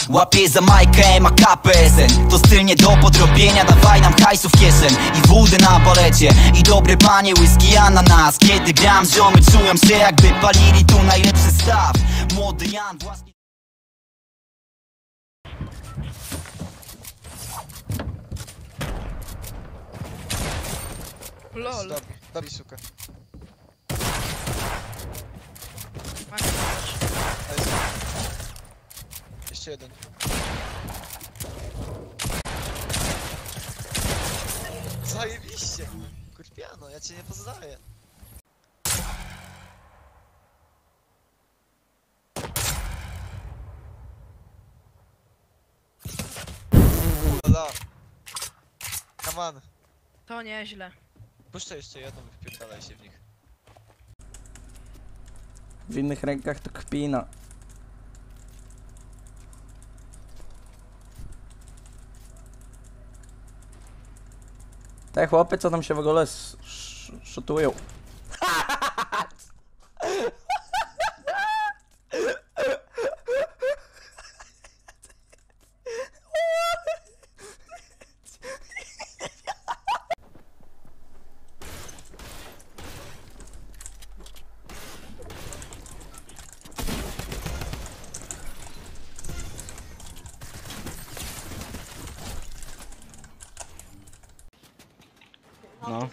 Łapię za Majkę, ma KPSN. To styl nie do podrobienia, dawaj nam hajsów kieszeń. I wódę na balecie, i dobre panie whisky ananas. Kiedy gram, ziomy czują się jakby palili tu najlepszy staw. Młody Jan właśnie... LOL. Dobij sukę. Jeszcze jeden. Zajebiście! Kurpiano, ja cię nie poznaję. Ola. Come on. To nieźle. Puszczaj jeszcze jedną i wpierdalaj się w nich. W innych rękach to kpina. Te chłopy, co tam się w ogóle szotują. No.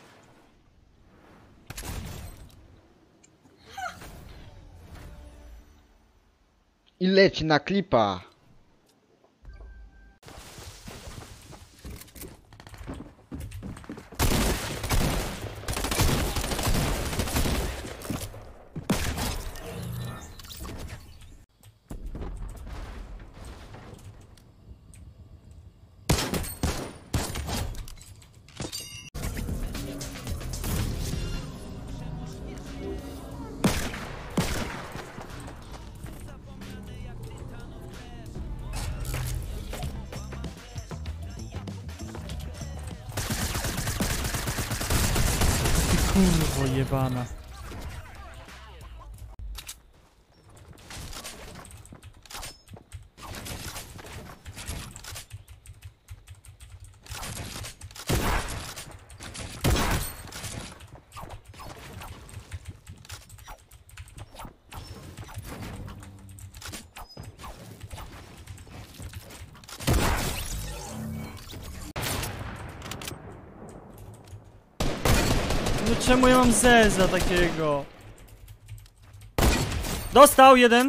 I leci na klipa. Kurwo jebana. No czemu ja mam zeza takiego? Dostał jeden!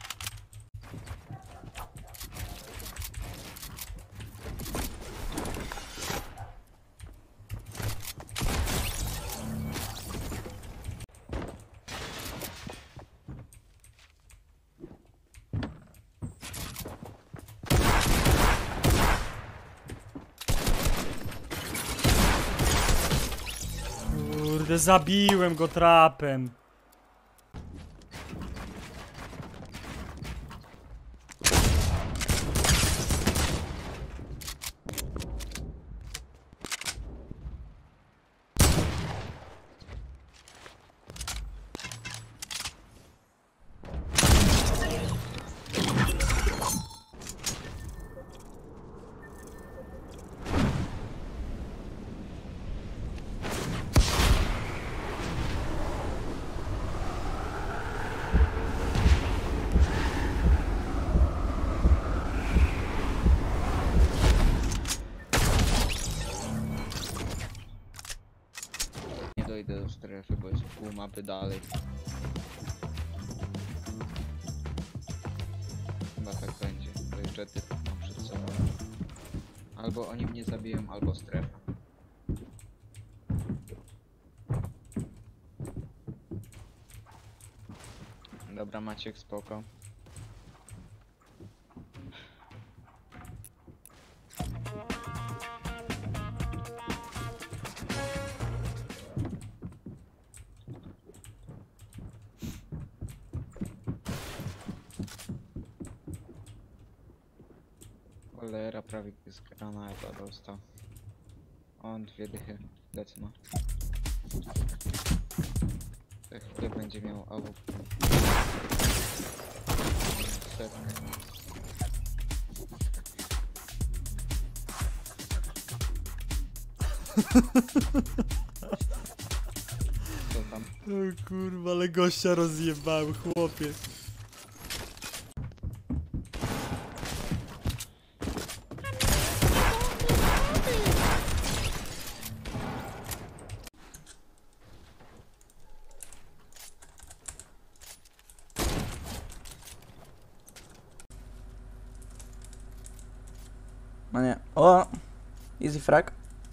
Kurde, zabiłem go trapem. Nie dojdę do strefy, bo jest pół mapy dalej. Chyba tak będzie, bo jeszcze typ mam przed sobą. Albo oni mnie zabiją, albo strefa. Dobra, Maciek, spoko. Cholera, prawie z granata dostał. On dwie dychy, lecę no. Za chwilę będzie miał AWP. Co tam? O kurwa, ale gościa rozjebałem, chłopie. No nie. O! Easy frag.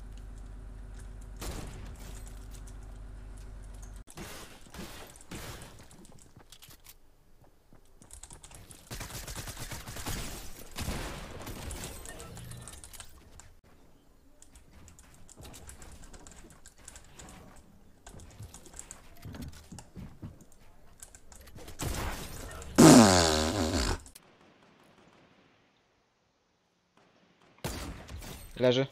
Leży.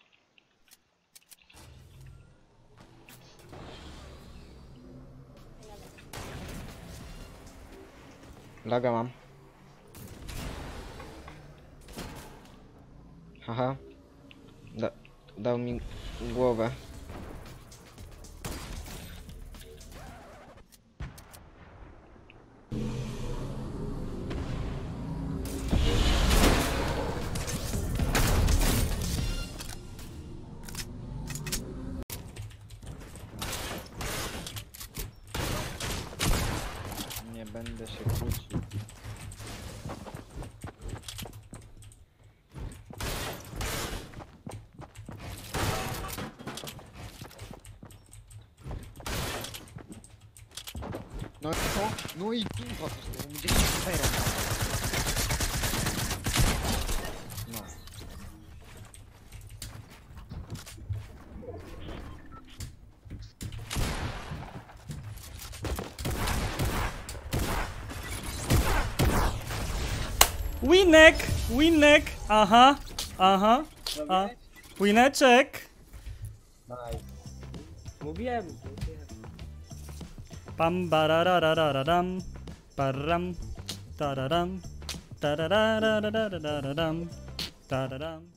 Laga mam. Haha. Dał mi głowę. Nie będę się kłócił. No i co? No i dupa to będzie zero. No. Winek! Winek! Aha! Aha! A. Wineczek! Mówiłem. Pam barararararam. Param. Tararam. Tararararararam. Tararam.